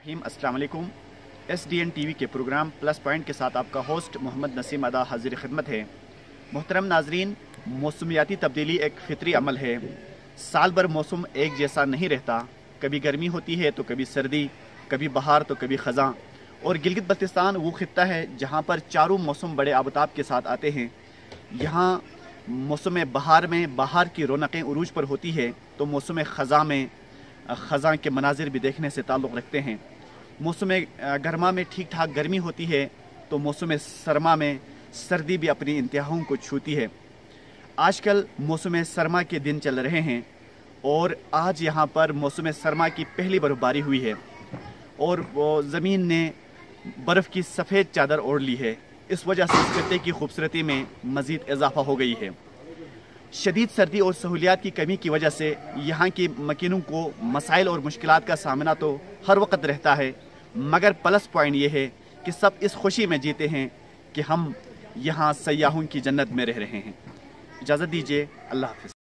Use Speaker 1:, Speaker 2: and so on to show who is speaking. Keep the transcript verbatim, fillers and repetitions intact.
Speaker 1: रहीम अस्सलाम वालेकुम। S D N T V के प्रोग्राम प्लस पॉइंट के साथ आपका होस्ट मोहम्मद नसीम अदा हाजिर खिदमत है। मोहतरम नाजरीन, मौसमियाती तब्दीली एक फितरी अमल है। साल भर मौसम एक जैसा नहीं रहता। कभी गर्मी होती है तो कभी सर्दी, कभी बहार तो कभी ख़ज़ां। और गिलगित बल्तिस्तान वो खित्ता है जहाँ पर चारों मौसम बड़े आबताब के साथ आते हैं। यहाँ मौसम बहार में बहार की रौनकें उरूज पर होती है तो मौसम ख़ज़ां में ख़ज़ां के मनाजिर भी देखने से ताल्लुक़ रखते हैं। मौसम गर्मा में ठीक ठाक गर्मी होती है तो मौसम सरमा में सर्दी भी अपनी इंतहाओं को छूती है। आजकल मौसम सरमा के दिन चल रहे हैं और आज यहाँ पर मौसम सरमा की पहली बर्फ़बारी हुई है और वो ज़मीन ने बर्फ़ की सफ़ेद चादर ओढ़ ली है। इस वजह से इस खत्ते की खूबसूरती में मज़ीद इजाफा हो गई है। शदीद सर्दी और सहूलियात की कमी की वजह से यहाँ की मकीनों को मसाइल और मुश्किलात का सामना तो हर वक्त रहता है, मगर प्लस पॉइंट ये है कि सब इस खुशी में जीते हैं कि हम यहाँ सयाहों की जन्नत में रह रहे हैं। इजाज़त दीजिए, अल्लाह हाफ़िज़।